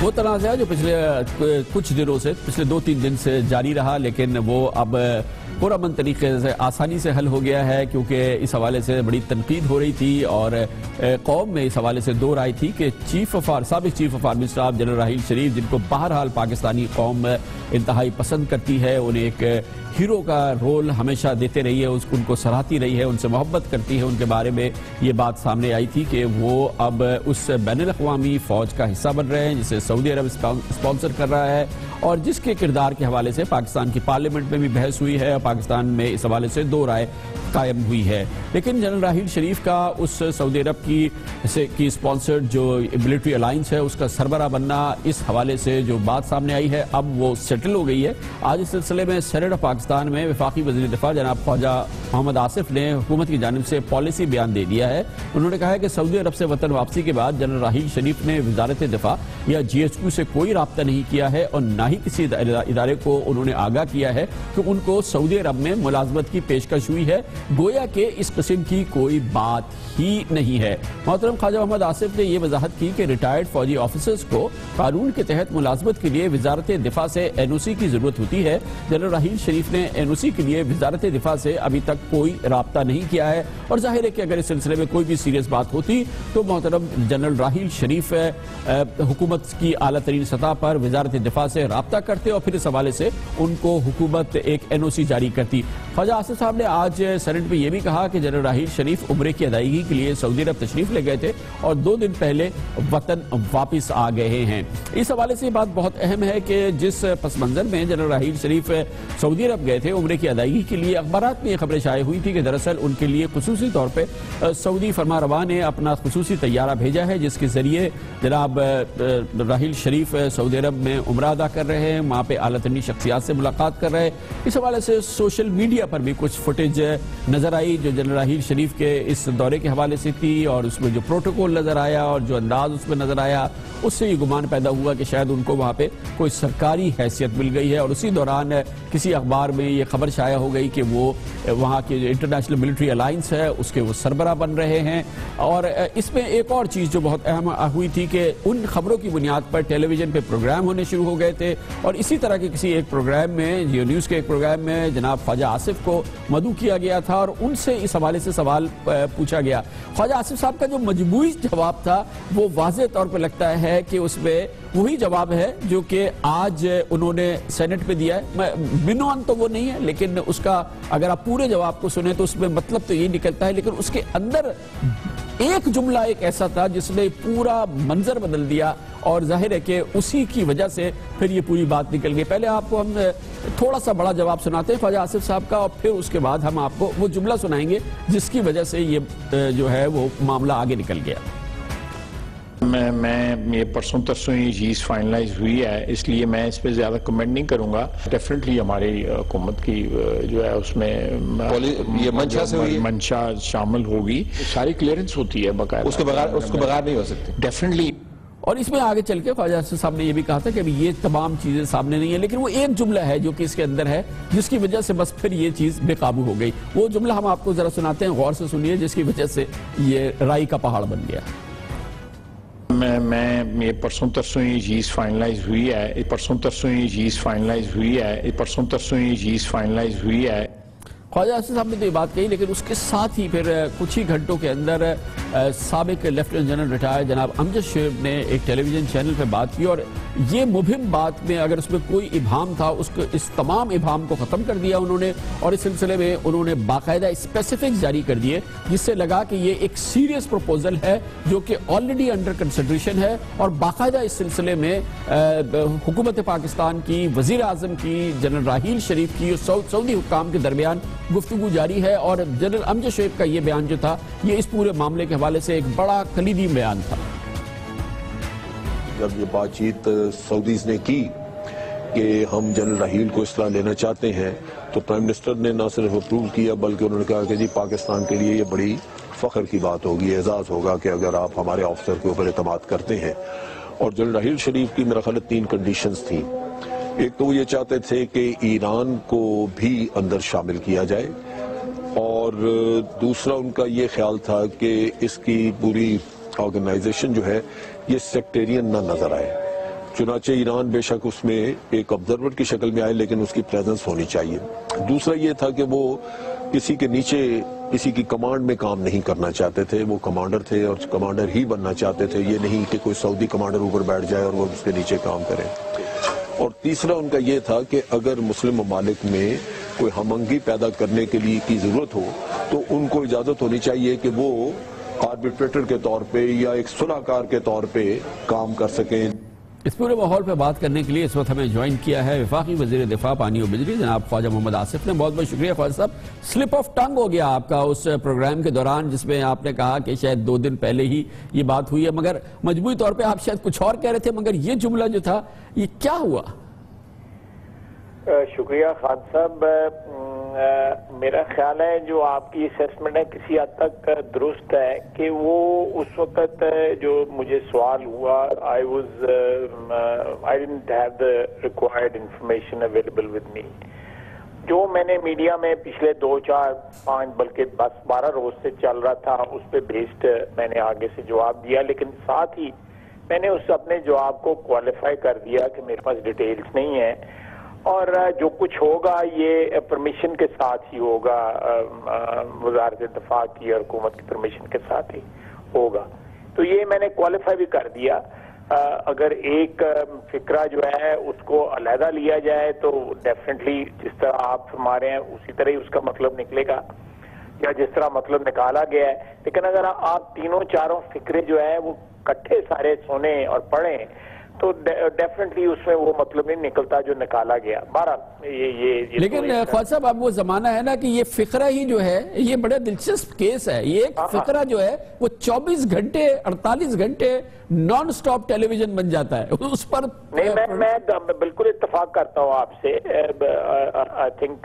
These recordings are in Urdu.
وہ تنازع جو پچھلے کچھ دنوں سے پچھلے 2-3 دن سے جاری رہا، لیکن وہ اب پرامن طریقے سے آسانی سے حل ہو گیا ہے، کیونکہ اس حوالے سے بڑی تنقید ہو رہی تھی اور قوم میں اس حوالے سے دو رائے تھی کہ سابق chief of army staff general Raheel Sharif, جن کو بہرحال پاکستانی قوم انتہائی پسند کرتی ہے، انہیں ایک ہیرو کا رول ہمیشہ دیتے رہی ہے، ان کو سراہتی رہی ہے، ان سے محبت کرتی ہے، ان کے بارے میں یہ بات سامنے آئی تھی کہ وہ اب اس بین الاقوامی فوج کا حصہ بن رہے ہیں جسے سعودی عرب اسپانسر کر رہا ہے، اور جس کے کردار کے حوالے سے پاکستان کی پارلیمنٹ میں بھی بحث ہوئی ہے اور پاکستان میں اس حوالے سے دو رائے قائم ہوئی ہے۔ لیکن جنرل راحیل شریف کا اس سعودی عرب کی اسپانسرڈ جو ملٹری الائنس ہے اس کا سربراہ بننا، اس حوالے سے جو بات سامنے آئی ہے اب وہ سیٹل ہو گئی ہے۔ آج اس سلسلے میں سینیٹ آف پاکستان میں وفاقی وزیر دفاع جناب خواجہ محمد آصف نے حکومت کی جانب سے پالیسی بیان دے دیا ہے۔ انہوں نے کہا ہے کہ سعودی عرب سے وطن واپسی کے بعد جنرل راحیل شریف نے وزارت دفاع یا جی ایچ کیو سے کوئی رابطہ نہیں کیا ہے اور نہ ہی کسی ادارے کو انہوں نے آگاہ کیا ہے کہ ان کو سعودی عرب میں ملازمت کی پیشکش ہوئی ہے، گویا کہ اس قسم کی کوئی بات ہی نہیں ہے۔ محترم خواجہ محمد آصف نے یہ وضاحت کی کہ ریٹائرڈ فوجی آفیسرز کو قانون کے تحت ملازمت کے لیے وزارت دفاع سے این او سی کی ضرورت ہوتی ہے۔ جنرل راحیل شریف نے این او سی کے لیے وزارت دفاع سے ابھی تک کوئی رابطہ نہیں کیا ہے، اور ظاہر ہے کہ اگر اس سلسلے میں کوئی بھی سیریس بات ہوتی تو محترم جنرل راحیل شریف حکومت کی اعلیٰ ترین سطح پر وزارت دفاع سے رابطہ کرتے اور پھر اس حوالے سے ان کو حکومت ایک این او سی جاری کرتی۔ خواجہ آصف صاحب نے آج سینیٹ میں یہ بھی کہا کہ جنرل راحیل شریف عمرے کی ادائیگی کے لیے سعودی عرب تشریف لے گئے تھے اور 2 دن پہلے وطن واپس آ گئے ہیں۔ اس حوالے سے یہ بات بہت اہم ہے کہ جس پس منظر میں جنرل راحیل شریف سعودی عرب گئے تھے عمرے کی ادائیگی کے لیے، اخبارات میں یہ خبریں شائع ہوئی تھی کہ دراصل ان کے لیے خصوصی طور پہ سعودی فرما روا نے اپنا خصوصی طیارہ بھیجا ہے، جس کے ذریعے جناب راحیل شریف سعودی عرب میں عمرہ ادا کر رہے ہیں، وہاں پہ اعلیٰ ترین شخصیات سے ملاقات کر رہے ہیں۔ اس حوالے سے سوشل میڈیا پر بھی کچھ فوٹیج نظر آئی جو جنرل راحیل شریف کے اس دورے کے حوالے سے تھی، اور اس میں جو پروٹوکول نظر آیا اور جو انداز اس میں نظر آیا، اس سے یہ گمان پیدا ہوا کہ شاید ان کو وہاں پہ کوئی سرکاری حیثیت مل گئی ہے، اور اسی دوران کسی اخبار میں یہ خبر شائع ہو گئی کہ وہ وہاں کی جو انٹرنیشنل ملٹری الائنس ہے اس کے وہ سربراہ بن رہے ہیں۔ اور اس میں ایک اور چیز جو بہت اہم ہوئی تھی کہ ان خبروں کی بنیاد پر ٹیلی ویژن پہ پروگرام ہونے شروع ہو گئے تھے، اور اسی طرح کے کسی ایک پروگرام میں جیو نیوز کے ایک پروگرام میں جناب خواجہ آصف کو مدعو کیا گیا تھا اور ان سے اس حوالے سے سوال پوچھا گیا۔ خواجہ آصف صاحب کا جو مجموعی جواب تھا وہ واضح طور پہ لگتا ہے کہ اس میں وہی جواب ہے جو کہ آج انہوں نے سینٹ پہ دیا ہے۔ بنوان تو وہ نہیں ہے، لیکن اس کا اگر آپ پورے جواب کو سنیں تو اس میں مطلب تو یہ نکلتا ہے، لیکن اس کے اندر ایک جملہ ایک ایسا تھا جس نے پورا منظر بدل دیا، اور ظاہر ہے کہ اسی کی وجہ سے پھر یہ پوری بات نکل گئی۔ پہلے آپ کو ہم تھوڑا سا بڑا جواب سناتے ہیں خواجہ آصف صاحب کا، اور پھر اس کے بعد ہم آپ کو وہ جملہ سنائیں گے جس کی وجہ سے یہ جو ہے وہ معاملہ آگے نکل گیا۔ میں یہ پرسوں ترسوں یہ چیز فائنلائز ہوئی ہے، اس لیے میں اس پہ زیادہ کمنٹ نہیں کروں گا۔ ڈیفینیٹلی ہماری حکومت کی جو ہے اس میں یہ منشا سے ہوئی، منشا شامل ہوگی، ساری کلیئرنس ہوتی ہے باقاعدہ، اس کو بغیر نہیں ہو سکتی ڈیفینیٹلی۔ اور اس میں آگے چل کے خواجہ آصف صاحب نے یہ بھی کہا تھا کہ ابھی یہ تمام چیزیں سامنے نہیں ہیں، لیکن وہ ایک جملہ ہے جو کہ اس کے اندر ہے جس کی وجہ سے بس پھر یہ چیز بے قابو ہو گئی۔ وہ جملہ ہم آپ کو ذرا سناتے ہیں، غور سے سنیے، جس کی وجہ سے یہ رائی کا پہاڑ بن گیا۔ میں یہ پرسوں ترسوں یہ چیز فائنلائز ہوئی ہے، پرسوں ترسوں یہ چیز فائنلائز ہوئی ہے۔ خواجہ آصف صاحب نے تو یہ بات کہی، لیکن اس کے ساتھ ہی پھر کچھ ہی گھنٹوں کے اندر سابق لیفٹیننٹ جنرل ریٹائر جناب امجد شعیب نے ایک ٹیلی ویژن چینل پہ بات کی، اور یہ مبہم بات میں اگر اس میں کوئی ابہام تھا اس تمام ابہام کو ختم کر دیا انہوں نے، اور اس سلسلے میں انہوں نے باقاعدہ اسپیسیفکس جاری کر دیے جس سے لگا کہ یہ ایک سیریس پروپوزل ہے جو کہ آلریڈی انڈر کنسیڈریشن ہے، اور باقاعدہ اس سلسلے میں حکومت پاکستان کی، وزیر اعظم کی، جنرل راحیل شریف کی اور سعودی حکام کے درمیان گفتگو جاری ہے۔ اور جنرل امجد شعیب کا یہ بیان جو تھا یہ اس پورے معاملے کے حوالے سے ایک بڑا کلیدی بیان تھا۔ جب یہ بات چیت سعودیز نے کی کہ ہم جنرل راحیل کو اصلاح لینا چاہتے ہیں تو پرائم منسٹر نے نہ صرف اپروو کیا بلکہ انہوں نے کہا کہ جی پاکستان کے لیے یہ بڑی فخر کی بات ہوگی، اعزاز ہوگا کہ اگر آپ ہمارے آفیسر کے اوپر اعتماد کرتے ہیں۔ اور جنرل راحیل شریف کی میرا خیال 3 کنڈیشنز تھیں۔ ایک تو وہ یہ چاہتے تھے کہ ایران کو بھی اندر شامل کیا جائے، اور دوسرا ان کا یہ خیال تھا کہ اس کی پوری آرگنائزیشن جو ہے یہ سیکٹیرین نہ نظر آئے۔ चुनाचे ईरान बेशक उसमें एक ऑब्जर्वर की शक्ल में आए, लेकिन उसकी प्रेजेंस होनी चाहिए। दूसरा ये था कि वो किसी के नीचे किसी की कमांड में काम नहीं करना चाहते थे, वो कमांडर थे और कमांडर ही बनना चाहते थे, ये नहीं कि कोई सऊदी कमांडर ऊपर बैठ जाए और वो उसके नीचे काम करे। और तीसरा उनका ये था कि अगर मुस्लिम ममालिक में कोई हमंगी पैदा करने के लिए की जरूरत हो तो उनको इजाजत होनी चाहिए कि वो आर्बिट्रेटर के तौर पे या एक सुलहकार के तौर पे काम कर सकें। इस पूरे माहौल पर बात करने के लिए इस वक्त हमें ज्वाइन किया है वफाकी वजीर दिफा पानी और बिजली जनाब ख्वाजा मोहम्मद आसिफ ने। बहुत बहुत शुक्रिया Khwaja Sahab. Slip of tongue हो गया आपका उस प्रोग्राम के दौरान जिसमें आपने कहा कि शायद 2 दिन पहले ही ये बात हुई है, मगर मजबूरी तौर पे आप शायद कुछ और कह रहे थे, मगर ये जुमला जो था ये क्या हुआ? शुक्रिया खान साहब। मेरा ख्याल है जो आपकी असेसमेंट है किसी हद तक दुरुस्त है कि वो उस वक्त जो मुझे सवाल हुआ I didn't have the required information available with me. जो मैंने मीडिया में पिछले 2, 4, 5 बल्कि 10, 12 रोज से चल रहा था उस पे बेस्ड मैंने आगे से जवाब दिया, लेकिन साथ ही मैंने उस अपने जवाब को क्वालिफाई कर दिया कि मेरे पास डिटेल्स नहीं है और जो कुछ होगा ये परमिशन के साथ ही होगा, वज़ारत दिफा की और हुकूमत की परमिशन के साथ ही होगा। तो ये मैंने क्वालिफाई भी कर दिया। अगर एक फिक्रा जो है उसको अलहदा लिया जाए तो डेफिनेटली जिस तरह आप फरमा रहे हैं उसी तरह ही उसका मतलब निकलेगा या जिस तरह मतलब निकाला गया है। लेकिन अगर आप तीनों चारों फिक्रे जो है वो इकट्ठे सारे सुने और पढ़ें तो डेफिनेटली उसमें वो मतलब नहीं निकलता जो निकाला गया। ये लेकिन ख्वाजा साहब अब वो जमाना है ना कि ये फिक्रा ही जो है ये बड़ा दिलचस्प केस है। ये एक फिक्रा जो है वो 24 घंटे 48 घंटे नॉन स्टॉप टेलीविजन बन जाता है उस पर। नहीं, मैं बिल्कुल इत्तेफाक करता हूँ आपसे। आई थिंक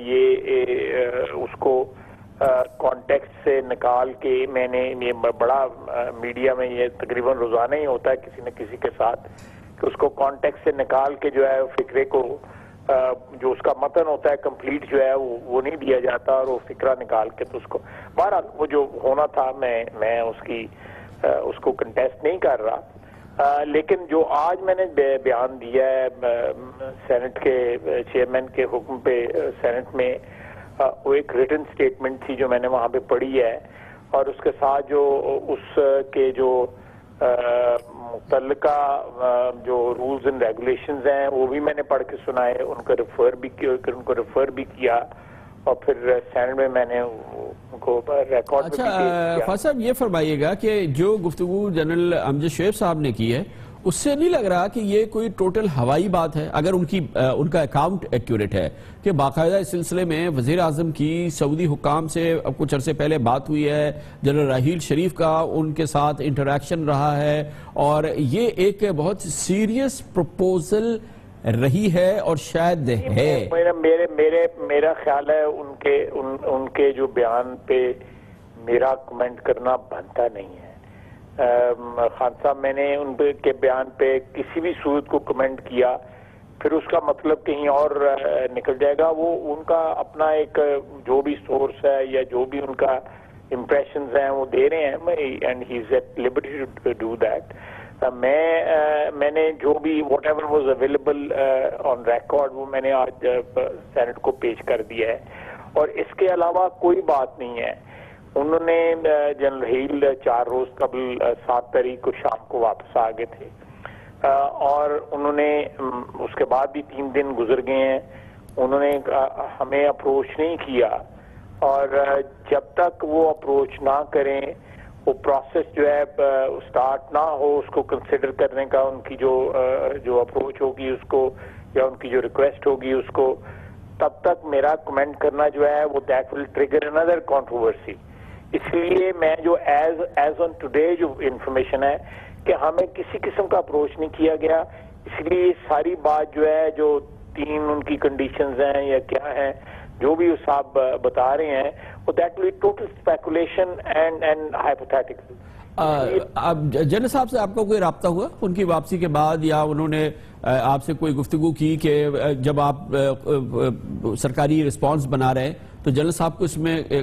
ये उसको कॉन्टेक्स्ट से निकाल के मैंने ये बड़ा मीडिया में ये तकरीबन रोजाना ही होता है किसी न किसी के साथ कि उसको कॉन्टेक्स्ट से निकाल के जो है फिक्रे को जो उसका मतन होता है कंप्लीट जो है वो नहीं दिया जाता और वो फिक्रा निकाल के तो उसको बहरहाल वो जो होना था मैं उसको कंटेस्ट नहीं कर रहा। लेकिन जो आज मैंने बयान दिया है सेनेट के चेयरमैन के हुक्म पे सेनेट में वो एक रिटन स्टेटमेंट थी जो मैंने वहां पे पढ़ी है और उसके साथ जो उसके जो मुतल्लिका जो रूल्स एंड रेगुलेशंस हैं वो भी मैंने पढ़ के सुनाए, उनको रेफर भी किया और फिर सेनेट में मैंने उनको रिकॉर्ड। अच्छा ख्वाजा साहब ये फरमाइएगा कि जो गुफ्तगू जनरल अमजद शोएब साहब ने की है उससे नहीं लग रहा कि ये कोई टोटल हवाई बात है? अगर उनका अकाउंट एक्यूरेट है कि बाकायदा इस सिलसिले में वजीर आजम की सऊदी हुक्काम से अब कुछ अरसे पहले बात हुई है, जनरल राहील शरीफ का उनके साथ इंटरेक्शन रहा है और ये एक बहुत सीरियस प्रपोजल रही है और शायद है। मेरा ख्याल है उनके जो बयान पे मेरा कमेंट करना बनता नहीं है। खान साहब मैंने उनके बयान पे किसी भी सूरत को कमेंट किया फिर उसका मतलब कहीं और निकल जाएगा। वो उनका अपना एक जो भी सोर्स है या जो भी उनका इम्प्रेशंस हैं वो दे रहे हैं and he is at liberty to do that. मैंने जो भी whatever was available on record वो मैंने आज सेनेट को पेश कर दिया है और इसके अलावा कोई बात नहीं है। उन्होंने जनरल राहील 4 रोज कबल 7 तारीख को शाम को वापस आ गए थे और उन्होंने उसके बाद भी 3 दिन गुजर गए हैं, उन्होंने हमें अप्रोच नहीं किया और जब तक वो अप्रोच ना करें वो प्रोसेस जो है स्टार्ट ना हो उसको कंसिडर करने का उनकी जो अप्रोच होगी उसको या उनकी जो रिक्वेस्ट होगी उसको, तब तक मेरा कमेंट करना जो है वो that will trigger another controversy. इसलिए मैं जो एज ऑन टुडे जो इंफॉर्मेशन है कि हमें किसी किस्म का अप्रोच नहीं किया गया, इसलिए सारी बात जो है जो 3 उनकी कंडीशंस हैं या क्या है जो भी साहब बता रहे हैं वो that will total speculation and hypothetical. अब जनरल साहब से आपका कोई राब्ता हुआ उनकी वापसी के बाद या उन्होंने आपसे कोई गुफ्तगू की कि जब आप सरकारी रिस्पांस बना रहे हैं तो जनरल साहब को इसमें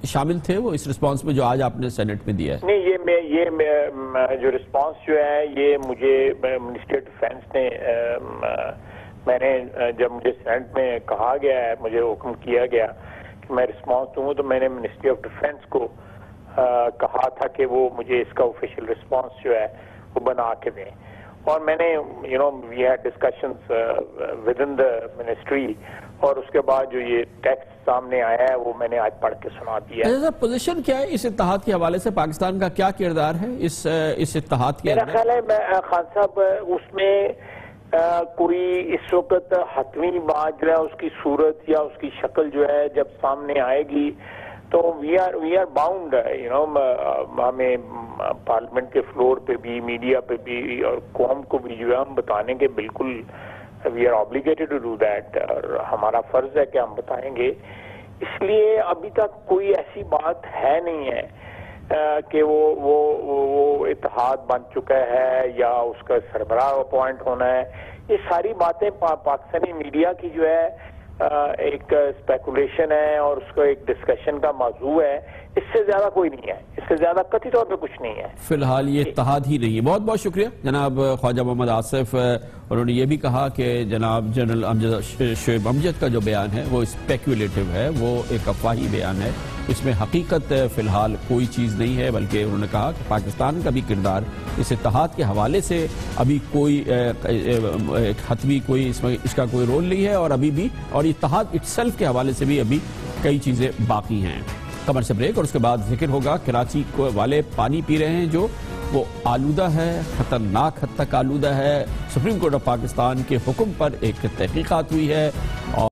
شامل تھے وہ اس رسپانس میں جو آج آپ نے سینٹ میں دیا ہے؟ نہیں، یہ جو رسپانس جو ہے یہ مجھے منسٹری آف ڈیفینس نے میں نے جب مجھے سینٹ میں کہا گیا ہے، مجھے حکم کیا گیا کہ میں رسپانس دوں تو میں نے منسٹری آف ڈیفینس کو کہا تھا کہ وہ مجھے اس کا آفیشیل رسپانس جو ہے وہ بنا کے دیں، اور میں نے we had discussions with in the ministry, اور اس کے بعد جو یہ ٹیکسٹ سامنے آیا ہے وہ میں نے آج پڑھ کے سنا دیا ہے۔ پوزیشن کیا ہے اس اتحاد کے حوالے سے؟ پاکستان کا کیا کردار ہے اس اتحاد کے میرا اندر؟ خیال ہے خان صاحب اس میں کوئی اس وقت حتمی بات جو ہے اس کی صورت یا اس کی شکل جو ہے جب سامنے آئے گی تو وی آر باؤنڈ، ہمیں پارلیمنٹ کے فلور پہ بھی، میڈیا پہ بھی اور قوم کو بھی جو ہے ہم بتانے کے بالکل we are obligated to do that, اور ہمارا فرض ہے کہ ہم بتائیں گے۔ اس لیے ابھی تک کوئی ایسی بات ہے نہیں ہے کہ وہ اتحاد بن چکا ہے یا اس کا سربراہ اپوائنٹ ہونا ہے۔ یہ ساری باتیں پاکستانی میڈیا کی جو ہے ایک اسپیکولیشن ہے اور اس کا ایک ڈسکشن کا موضوع ہے، اس سے زیادہ کوئی نہیں ہے، اس سے زیادہ قطعی طور پہ کچھ نہیں ہے۔ فی الحال یہ اتحاد ہی نہیں ہے۔ بہت بہت شکریہ جناب خواجہ محمد آصف۔ انہوں نے یہ بھی کہا کہ جناب جنرل شعیب امجد کا جو بیان ہے وہ اسپیکولیٹو ہے، وہ ایک افواہی بیان ہے، اس میں حقیقت فی الحال کوئی چیز نہیں ہے، بلکہ انہوں نے کہا کہ پاکستان کا بھی کردار اس اتحاد کے حوالے سے ابھی کوئی حتمی کوئی اس کا کوئی رول نہیں ہے، اور ابھی بھی اور اتحاد اٹسیلف کے حوالے سے بھی ابھی کئی چیزیں باقی ہیں۔ کمر سے بریک اور اس کے بعد ذکر ہوگا کراچی والے پانی پی رہے ہیں جو وہ آلودہ ہے، خطرناک حد تک آلودہ ہے۔ سپریم کورٹ آف پاکستان کے حکم پر ایک تحقیقات ہوئی ہے اور